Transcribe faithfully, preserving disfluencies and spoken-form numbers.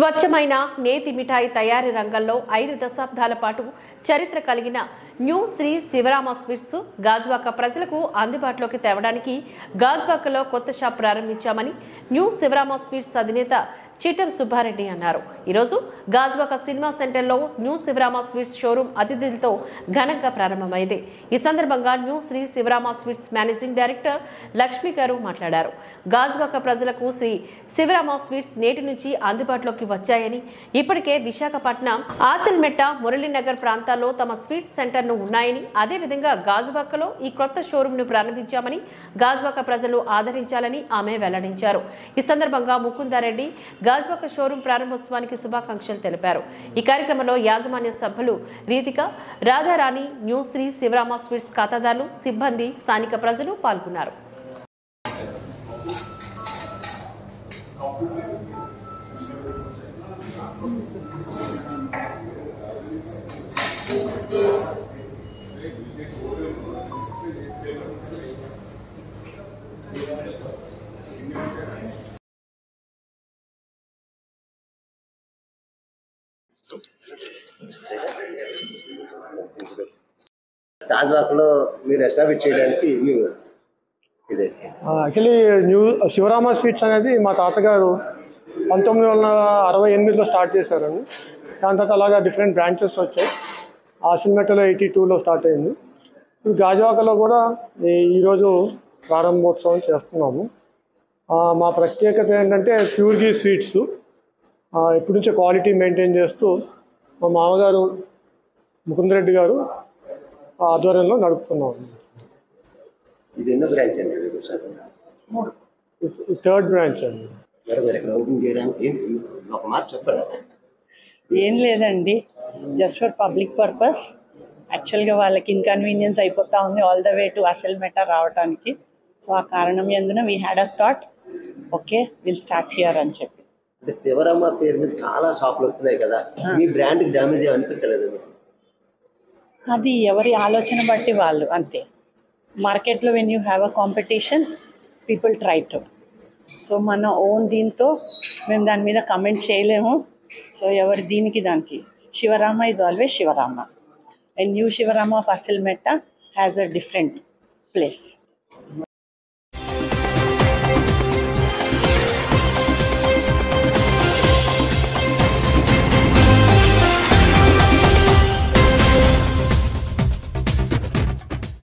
స్వచ్ఛమైన నేతి మిఠాయి తయారీ రంగంలో ఐదు దశాబ్దాల పాటు చరిత్ర కలిగిన న్యూ శ్రీ శివరామ స్వీట్స్ గాజువాక ప్రజలకు అందుబాటులోకి తేవడానికి గాజువాకలో కొత్త షాప్ ప్రారంభించామని న్యూ శివరామ స్వీట్స్ అధినేత చిట్టం సుబ్బారెడ్డి అన్నారు. ఈరోజు గాజువాక సినిమా సెంటర్లో న్యూ శివరామ స్వీట్స్ షోరూమ్ అతిథులతో ఘనంగా ప్రారంభమైంది. ఈ సందర్భంగా new Shri Sivarama sweets managing director Lakshmi garu మాట్లాడారు. గాజువాక ప్రజలకు శ్రీ శివరామ స్వీట్స్ నేటి నుంచి అందుబాటులోకి వచ్చాయని, ఇప్పటికే విశాఖపట్నం, ఆసిల్మెట్ట, మురళీనగర్ ప్రాంతాల్లో తమ స్వీట్స్ సెంటర్ను ఉన్నాయని, అదేవిధంగా గాజువాకలో ఈ కొత్త షోరూంను ప్రారంభించామని, గాజువాక ప్రజలు ఆదరించాలని ఆమె వెల్లడించారు. ఈ సందర్భంగా ముకుందారెడ్డి గాజువాక షోరూం ప్రారంభోత్సవానికి శుభాకాంక్షలు తెలిపారు. ఈ కార్యక్రమంలో యాజమాన్య సభ్యులు రీతిక, రాధారాణి, న్యూ శ్రీ శివరామ స్వీట్స్ ఖాతాదారులు, సిబ్బంది, స్థానిక ప్రజలు పాల్గొన్నారు. గాజువాకలో మీరు ఎస్టాబ్లిష్ చేయడానికి యాక్చువల్లీ న్యూ శివరామ స్వీట్స్ అనేది మా తాతగారు పంతొమ్మిది వందల అరవై ఎనిమిదిలో స్టార్ట్ చేశారండి. దాని తర్వాత అలాగా డిఫరెంట్ బ్రాంచెస్ వచ్చాయి. ఆసిల్మెట్టలో ఎయిటీ టూలో స్టార్ట్ అయింది. ఇప్పుడు గాజువాకలో కూడా ఈరోజు ప్రారంభోత్సవం చేస్తున్నాము. మా ప్రత్యేకత ఏంటంటే ప్యూర్ గీ స్వీట్స్ ఎప్పటి నుంచో క్వాలిటీ మెయింటైన్ చేస్తూ మా మామగారు ముకుందరెడ్డి గారు ఆధ్వర్యంలో నడుపుతున్నాము. ఇది ఎన్నో బ్రాంచ్ అండి? థర్డ్ బ్రాంచ్ అండి. ఓపెన్ చేయడానికి ఒక మాట చెప్పండి. ఏం లేదండి, జస్ట్ ఫర్ పబ్లిక్ పర్పస్. యాక్చువల్గా వాళ్ళకి ఇన్కన్వీనియన్స్ అయిపోతూ ఉంది all the way to Asilmetta రావడానికి. సో ఆ కారణం ఎందున we had a thought, okay will start here అని చెప్పి. అంటే శివరామ పేరు మీద చాలా షాపులు వస్తున్నాయి కదా, మీ బ్రాండ్ డ్యామేజ్ అనిపించలేదు? అది ఎవరి ఆలోచన బట్టి వాళ్ళు, అంతే. మార్కెట్లో when you have a competition people try to. So మన ఓన్ దీంతో మేము దాని మీద కమెంట్ చేయలేము. సో ఎవరి దీనికి దానికి Sivarama is always Sivarama, and new Sivarama of Asilmetta has a different place.